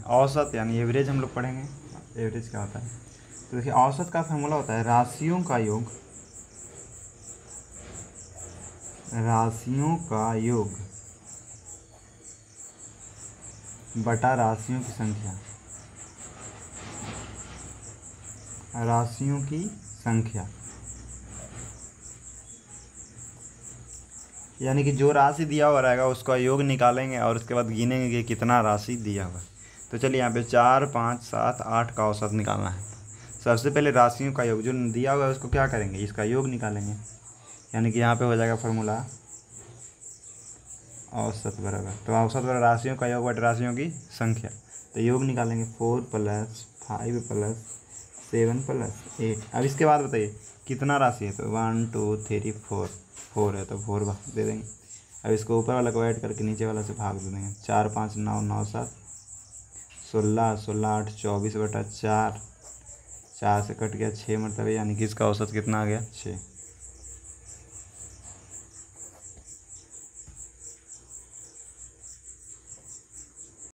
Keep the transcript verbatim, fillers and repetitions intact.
औसत यानी एवरेज हम लोग पढ़ेंगे। एवरेज क्या होता है? तो देखिए औसत का फॉर्मूला होता है राशियों का योग, राशियों का योग बटा राशियों की संख्या, राशियों की संख्या। यानी कि जो राशि दिया हुआ रहेगा उसका योग निकालेंगे और उसके बाद गिनेंगे कि कितना राशि दिया हुआ है। तो चलिए यहाँ पे चार पाँच सात आठ का औसत निकालना है। सबसे पहले राशियों का योग जो दिया हुआ है उसको क्या करेंगे, इसका योग निकालेंगे। यानी कि यहाँ पे हो जाएगा फॉर्मूला औसत बराबर, तो औसत बराबर राशियों का योग बटे राशियों की संख्या। तो योग निकालेंगे four plus five plus seven plus eight. अब इसके बाद बताइए कितना राशि है, तो one two three four, four है तो फोर दे देंगे। अब इसको ऊपर वाला को ऐड करके नीचे वाला से भाग दे देंगे। चार पाँच नौ, नौ सात सोलह, सोलह आठ चौबीस बटा चार, चार से कट गया छः मरतबे, यानी कि इसका औसत कितना आ गया छः।